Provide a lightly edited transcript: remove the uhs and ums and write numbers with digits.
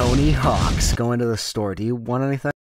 Tony Hawk's going to the store. Do you want anything?